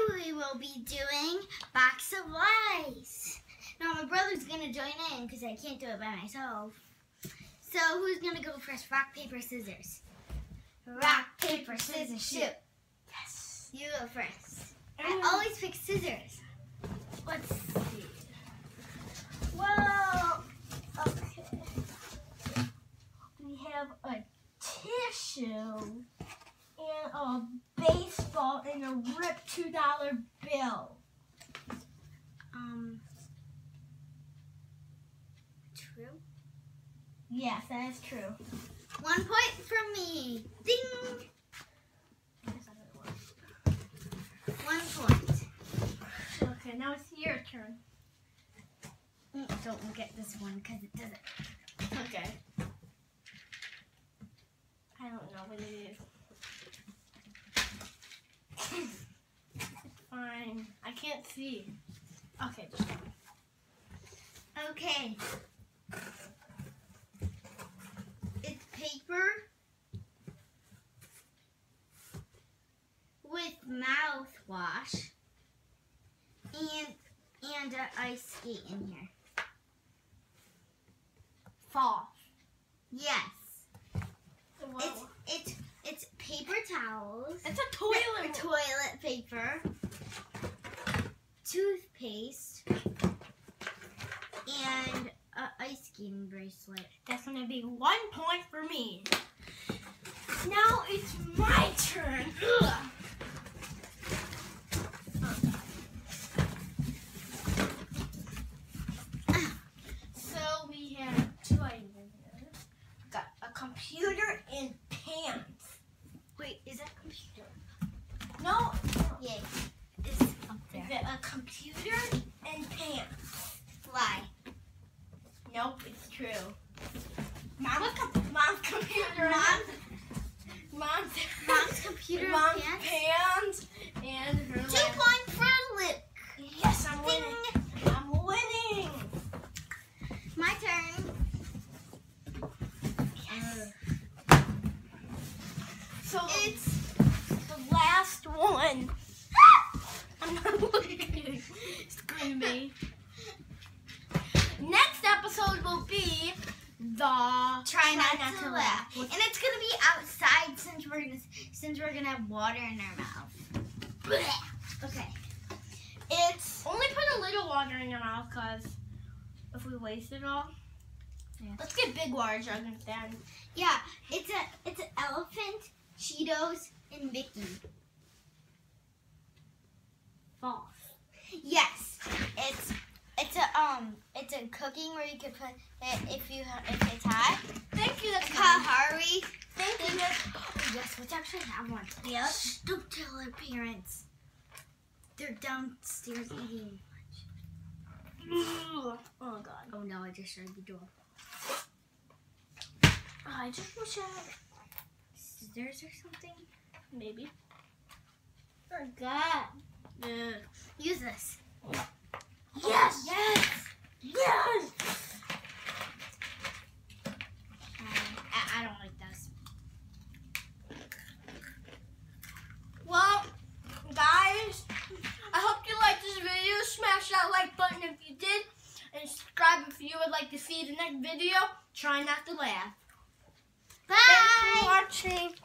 we will be doing Box of Lies. Now my brother's gonna join in because I can't do it by myself. So who's gonna go first? Rock, paper, scissors. Rock, paper, scissors, shoot. Yes. You go first. I always pick scissors. Let's see. Well, okay. We have a tissue and a baseball and a ripped $2 bill. True. Yes, that is true. 1 point for me. Ding. 1 point. Okay, now it's your turn. Don't look at this one because it doesn't. Okay. I don't know what it is. It's fine. I can't see. Okay, just go. Okay. It's paper with mouthwash and an ice skate in here. Fall. Yes. Whoa. It's paper towels. It's a toilet. Toilet paper. Toothpaste. And an ice skating bracelet. That's gonna be 1 point for me. Now it's my turn. Ugh. So we have 2 items in here. Got a computer and pants. Wait, is that computer? No, Yay. It's up is there. it a computer and pants? Lie. Nope, it's true. Mom's computer. Mom's Computer Mom's pants. pants and her 2 points for Luke. Yes, I'm winning. I'm winning. My turn. So It's the last one. I'm not looking. Screaming. Next episode will be the Try not to laugh. And it's gonna be outside since we're gonna have water in our mouth. Okay. It's Only put a little water in your mouth, cause if we waste it all, let's get big water jug instead. yeah. It's an elephant, Cheetos, and Mickey. False. Yes. It's a cooking where you can put it if it's hot. Thank you. That's Kahari. Thank you. Yes, let's actually have one. Yep. Shh, don't tell our parents. They're downstairs eating lunch. Oh God. Oh no, I just shut the door. I just wish I had Scissors or something? maybe. Forgot. Use this. Yes. Yes. Yes. I don't like this. Well, guys, I hope you liked this video. Smash that like button if you did. And subscribe if you would like to see the next video. Try not to laugh. Bye. Thanks for watching.